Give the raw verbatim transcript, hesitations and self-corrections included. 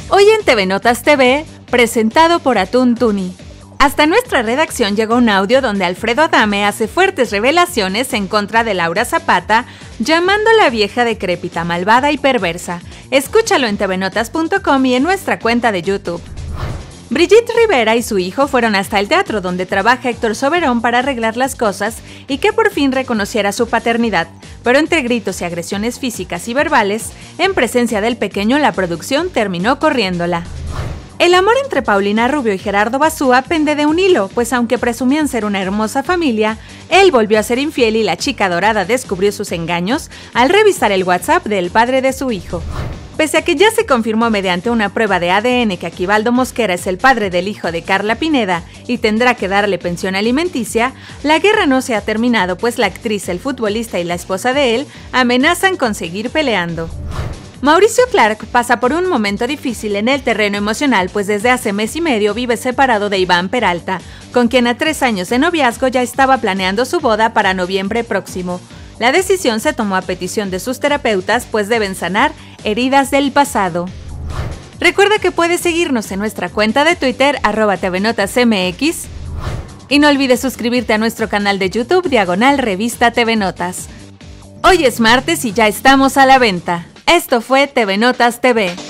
Hoy en T V Notas T V, presentado por Atún Tuni. Hasta nuestra redacción llegó un audio donde Alfredo Adame hace fuertes revelaciones en contra de Laura Zapata, llamándola vieja decrépita, malvada y perversa. Escúchalo en tvnotas punto com y en nuestra cuenta de YouTube. Brigitte Rivera y su hijo fueron hasta el teatro donde trabaja Héctor Soberón para arreglar las cosas y que por fin reconociera su paternidad, pero entre gritos y agresiones físicas y verbales, en presencia del pequeño la producción terminó corriéndola. El amor entre Paulina Rubio y Gerardo Bazúa pende de un hilo, pues aunque presumían ser una hermosa familia, él volvió a ser infiel y la chica dorada descubrió sus engaños al revisar el WhatsApp del padre de su hijo. Pese a que ya se confirmó mediante una prueba de A D N que Aquivaldo Mosquera es el padre del hijo de Carla Pineda y tendrá que darle pensión alimenticia, la guerra no se ha terminado, pues la actriz, el futbolista y la esposa de él amenazan con seguir peleando. Mauricio Clark pasa por un momento difícil en el terreno emocional, pues desde hace mes y medio vive separado de Iván Peralta, con quien a tres años de noviazgo ya estaba planeando su boda para noviembre próximo. La decisión se tomó a petición de sus terapeutas, pues deben sanar heridas del pasado. Recuerda que puedes seguirnos en nuestra cuenta de Twitter, arroba tvnotasmx, y no olvides suscribirte a nuestro canal de YouTube, diagonal Revista T V Notas. Hoy es martes y ya estamos a la venta. Esto fue T V Notas T V.